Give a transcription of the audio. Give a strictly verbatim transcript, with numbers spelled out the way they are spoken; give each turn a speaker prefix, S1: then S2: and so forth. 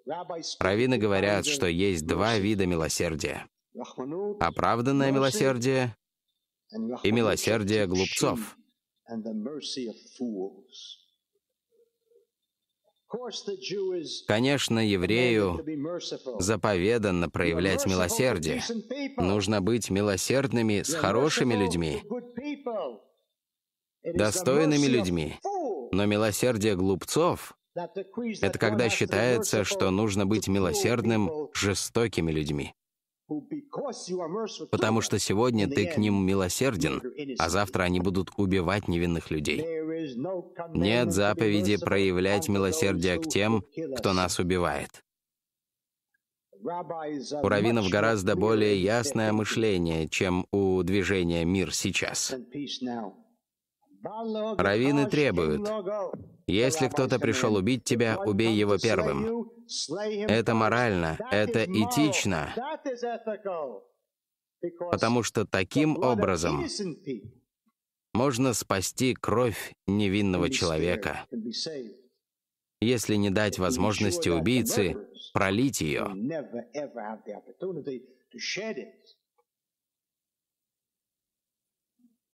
S1: Раввины говорят, что есть два вида милосердия: оправданное милосердие и милосердие глупцов. Конечно, еврею заповедано проявлять милосердие. Нужно быть милосердными с хорошими людьми, достойными людьми. Но милосердие глупцов — это когда считается, что нужно быть милосердным с жестокими людьми. Потому что сегодня ты к ним милосерден, а завтра они будут убивать невинных людей. Нет заповеди проявлять милосердие к тем, кто нас убивает. У раввинов гораздо более ясное мышление, чем у движения «Мир сейчас». Раввины требуют: если кто-то пришел убить тебя, убей его первым. Это морально, это этично, потому что таким образом можно спасти кровь невинного человека, если не дать возможности убийце пролить ее.